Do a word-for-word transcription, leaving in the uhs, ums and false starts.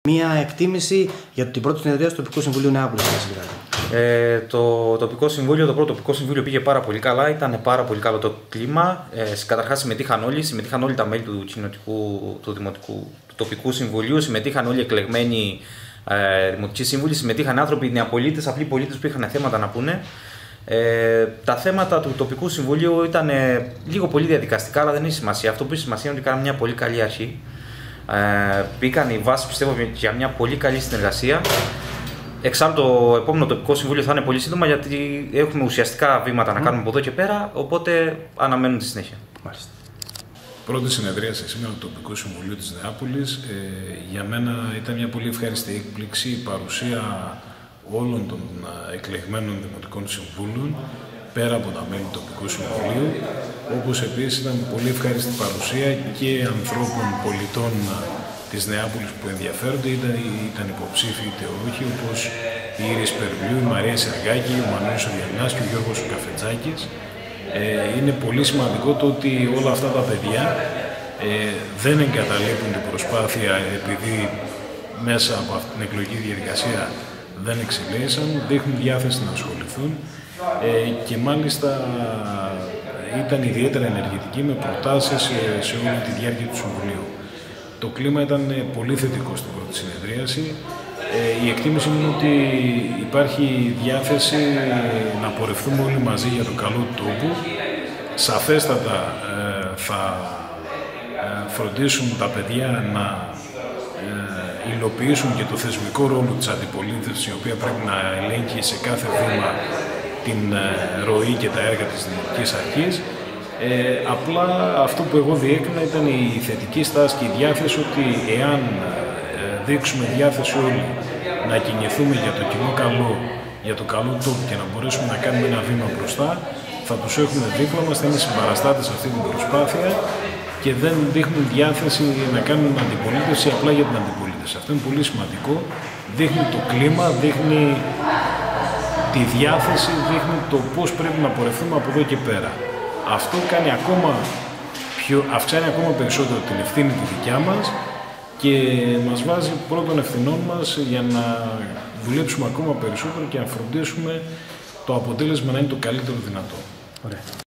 Μία εκτίμηση για την πρώτη συνεδρία του Τοπικού Συμβουλίου Νεάπολης. Ε, το τοπικό συμβούλιο, το πρώτο τοπικό συμβούλιο πήγε πάρα πολύ καλά, ήταν πάρα πολύ καλό το κλίμα. Ε, καταρχάς συμμετείχαν όλοι, συμμετείχαν όλοι τα μέλη του, κοινοτικού, του, δημοτικού, του τοπικού συμβουλίου, συμμετείχαν όλοι οι εκλεγμένοι ε, δημοτικοί σύμβουλοι, συμμετείχαν άνθρωποι, νεαπολίτες, απλοί πολίτες που είχαν θέματα να πούνε. Ε, τα θέματα του τοπικού συμβουλίου ήταν ε, λίγο πολύ διαδικαστικά, αλλά δεν έχει σημασία. Αυτό που έχει σημασία είναι ότι κάναμε μια πολύ καλή αρχή. Ε, μπήκαν οι βάσεις, πιστεύω, για μια πολύ καλή συνεργασία. Εξάλλου το επόμενο τοπικό συμβούλιο θα είναι πολύ σύντομα, γιατί έχουμε ουσιαστικά βήματα mm. να κάνουμε από εδώ και πέρα, οπότε αναμένουν τη συνέχεια. Μάλιστα. Πρώτη συνεδρίαση σήμερα του Τοπικού Συμβουλίου της Νεάπολης. Ε, για μένα ήταν μια πολύ ευχάριστη έκπληξη η παρουσία όλων των εκλεγμένων δημοτικών συμβούλων πέρα από τα μέλη του Τοπικού Συμβουλίου, όπως επίσης ήταν πολύ ευχάριστη παρουσία και ανθρώπων πολιτών της Νεάπολης που ενδιαφέρονται, ήταν, ήταν υποψήφοι είτε όχι, όπως η Ήρης Περβλιού, η Μαρία Σεργάκη, ο Μανώλης ο Διαννάς και ο Γιώργος ο Καφετζάκης. Ε, είναι πολύ σημαντικό το ότι όλα αυτά τα παιδιά ε, δεν εγκαταλείπουν την προσπάθεια επειδή μέσα από αυτή την εκλογική διαδικασία δεν εξελίσσαν, δείχνουν διάθεση να ασχοληθούν ε, και μάλιστα ήταν ιδιαίτερα ενεργητικοί με προτάσεις σε, σε όλη τη διάρκεια του Συμβουλίου. Το κλίμα ήταν πολύ θετικό στην πρώτη συνεδρίαση. Ε, η εκτίμηση είναι ότι υπάρχει διάθεση να πορευτούμε όλοι μαζί για το καλό του τόπου. Σαφέστατα ε, θα ε, φροντίσουν τα παιδιά να ε, υλοποιήσουν και το θεσμικό ρόλο της αντιπολίτευσης, η οποία πρέπει να ελέγχει σε κάθε βήμα την ε, ροή και τα έργα της Δημοτικής Αρχής. Ε, απλά αυτό που εγώ διέκρινα ήταν η θετική στάση και η διάθεση ότι εάν ε, δείξουμε διάθεση όλοι να κινηθούμε για το κοινό καλό, για το καλό του τόπου και να μπορέσουμε να κάνουμε ένα βήμα μπροστά, θα τους έχουμε δίπλα μας, θα είναι συμπαραστάτες σε αυτή την προσπάθεια και δεν δείχνουν διάθεση να κάνουν αντιπολίτευση απλά για την αντιπολίτευση. Αυτό είναι πολύ σημαντικό. Δείχνει το κλίμα, δείχνει τη διάθεση, δείχνει το πώς πρέπει να πορευτούμε από εδώ και πέρα. Αυτό κάνει ακόμα πιο, αυξάνει ακόμα περισσότερο την ευθύνη τη δικιά μας και μας βάζει πρώτον ευθυνών μας για να δουλέψουμε ακόμα περισσότερο και να φροντίσουμε το αποτέλεσμα να είναι το καλύτερο δυνατό. Ωραία.